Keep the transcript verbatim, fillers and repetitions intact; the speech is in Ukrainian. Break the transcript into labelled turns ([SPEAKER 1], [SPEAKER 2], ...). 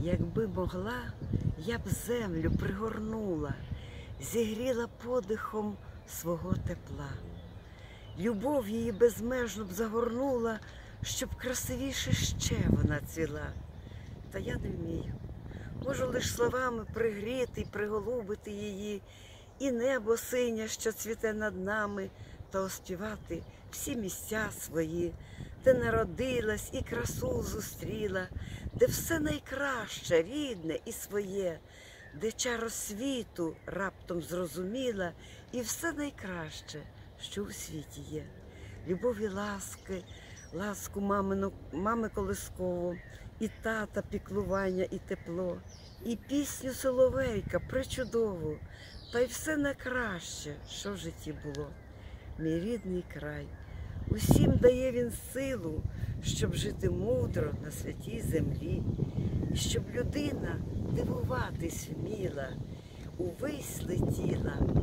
[SPEAKER 1] Якби могла, я б землю пригорнула, зігріла подихом свого тепла. Любов її безмежно б загорнула, щоб красивіше ще вона цвіла. Та я не вмію. Можу лиш словами пригріти й приголубити її, і небо синє, що цвіте над нами, та оспівати всі місця свої, де народилась і красу зустріла, де все найкраще, рідне і своє, де чаро світу раптом зрозуміла, і все найкраще, що у світі є. Любов і ласки, ласку мамину, мами колискову, і тата піклування, і тепло, і пісню соловейка пречудову, та й все найкраще, що в житті було. Мій рідний край, усім дає він силу, щоб жити мудро на святій землі, і щоб людина дивуватись вміла, увись летіла